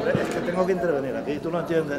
Es que tengo que intervenir aquí, tú no entiendes.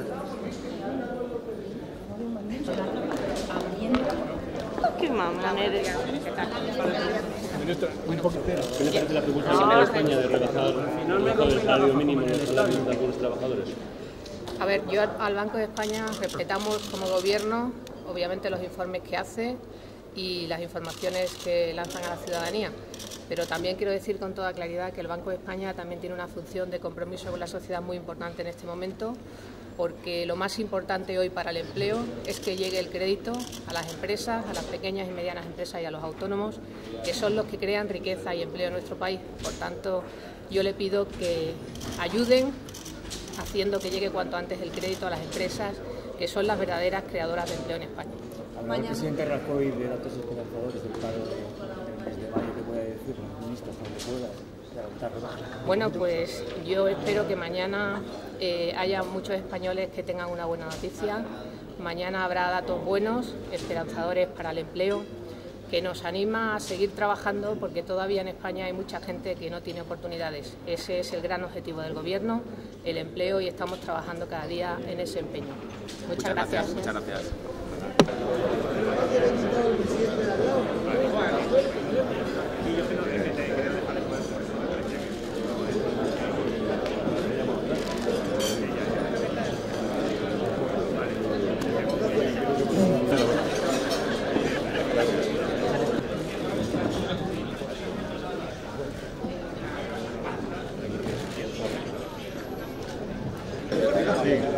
Qué mamón eres. Ministra, un poquito. ¿Qué le parece la propuesta del Gobierno de España de rebajar el salario mínimo en los salarios de algunos trabajadores? A ver, yo al Banco de España respetamos como gobierno, obviamente, los informes que hace y las informaciones que lanzan a la ciudadanía. Pero también quiero decir con toda claridad que el Banco de España también tiene una función de compromiso con la sociedad muy importante en este momento, porque lo más importante hoy para el empleo es que llegue el crédito a las empresas, a las pequeñas y medianas empresas y a los autónomos, que son los que crean riqueza y empleo en nuestro país. Por tanto, yo le pido que ayuden haciendo que llegue cuanto antes el crédito a las empresas, que son las verdaderas creadoras de empleo en España. Hablaba el presidente Rajoy de datos esperanzadores del paro del mes de mayo. ¿Qué puede decir los ministros cuando pueda? Bueno, pues yo espero que mañana haya muchos españoles que tengan una buena noticia. Mañana habrá datos buenos, esperanzadores para el empleo, que nos anima a seguir trabajando, porque todavía en España hay mucha gente que no tiene oportunidades. Ese es el gran objetivo del Gobierno, el empleo, y estamos trabajando cada día en ese empeño. Muchas gracias. Muchas gracias. Sí.